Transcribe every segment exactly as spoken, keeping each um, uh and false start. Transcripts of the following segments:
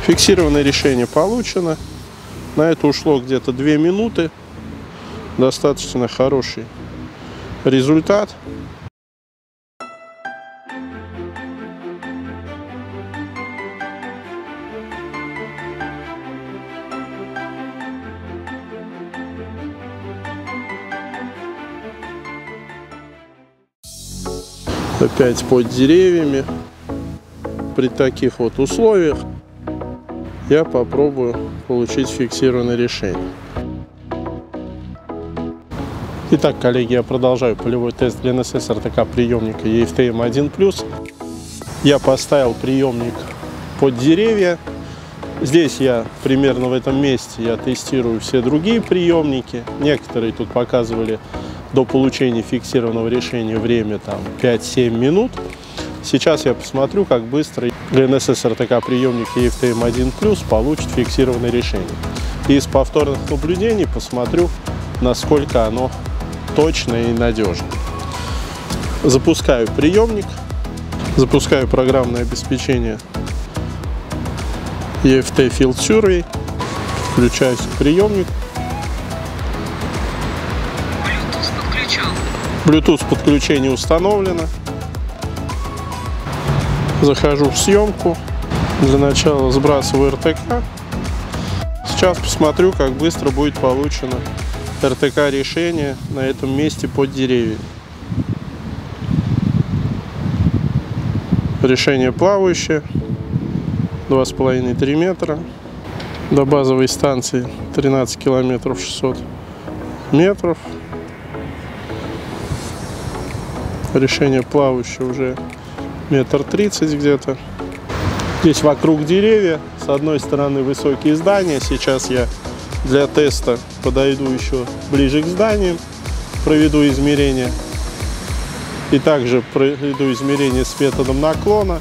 Фиксированное решение получено. На это ушло где-то две минуты. Достаточно хороший результат. Опять под деревьями. При таких вот условиях я попробую получить фиксированное решение. Итак, коллеги, я продолжаю полевой тест для эн эс эс эр тэ ка приемника и эф тэ эм один плюс. Я поставил приемник под деревья. Здесь я примерно в этом месте я тестирую все другие приемники. Некоторые тут показывали до получения фиксированного решения время там пять-семь минут. Сейчас я посмотрю, как быстро эн эс эс эр тэ ка приемник и эф тэ эм один плюс получит фиксированное решение. И из повторных наблюдений посмотрю, насколько оно точное и надежное. Запускаю приемник, запускаю программное обеспечение и эф ти Field Survey, включаюсь к приемнику. Bluetooth подключение установлено. Захожу в съемку. Для начала сбрасываю эр тэ ка. Сейчас посмотрю, как быстро будет получено эр тэ ка решение на этом месте под деревьями. Решение плавающее. два с половиной — три метра. До базовой станции тринадцать километров шестьсот метров. Решение плавающее уже метр тридцать где-то. Здесь вокруг деревья. С одной стороны высокие здания. Сейчас я для теста подойду еще ближе к зданиям. Проведу измерения. И также проведу измерения с методом наклона.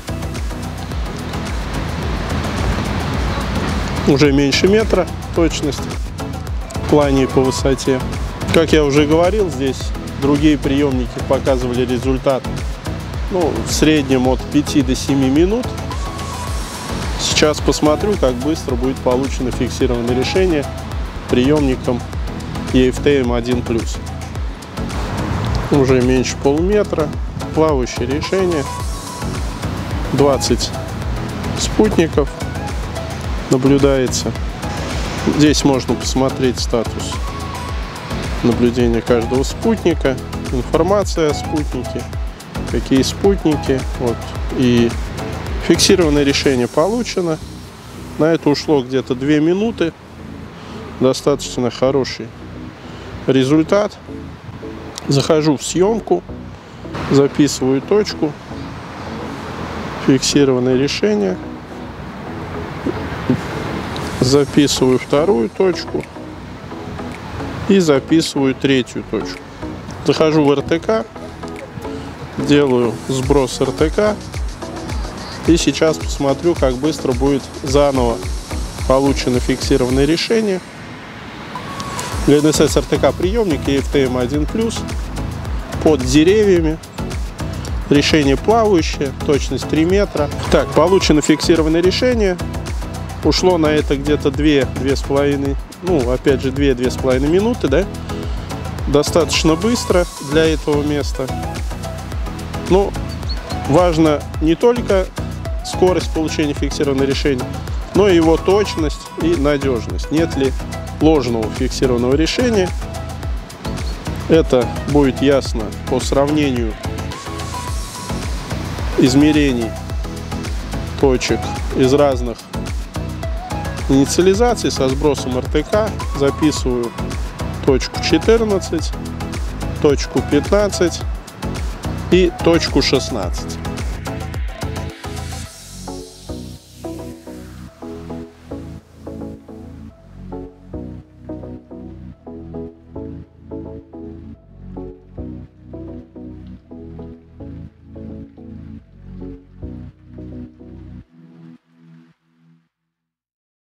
Уже меньше метра точность в плане и по высоте. Как я уже говорил, здесь другие приемники показывали результат, ну, в среднем от пяти до семи минут. Сейчас посмотрю, как быстро будет получено фиксированное решение приемником и эф тэ эм один плюс. Уже меньше полуметра. Плавающее решение. двадцать спутников наблюдается. Здесь можно посмотреть статус наблюдения каждого спутника, информация о спутнике, какие спутники. Вот. И фиксированное решение получено. На это ушло где-то две минуты. Достаточно хороший результат. Захожу в съемку, записываю точку, фиксированное решение, записываю вторую точку и записываю третью точку. Захожу в эр тэ ка, делаю сброс эр тэ ка и сейчас посмотрю, как быстро будет заново получено фиксированное решение. Для эн эс эс эр тэ ка приемник и эф тэ эм один плюс под деревьями. Решение плавающее, точность три метра. Так, получено фиксированное решение. Ушло на это где-то две-две с половиной, ну, опять же, две-две с половиной минуты, да? Достаточно быстро для этого места. Но важно не только скорость получения фиксированного решения, но и его точность и надежность. Нет ли ложного фиксированного решения? Это будет ясно по сравнению измерений точек из разных инициализаций со сбросом эр тэ ка. Записываю точку четырнадцать, точку пятнадцать и точку шестнадцать.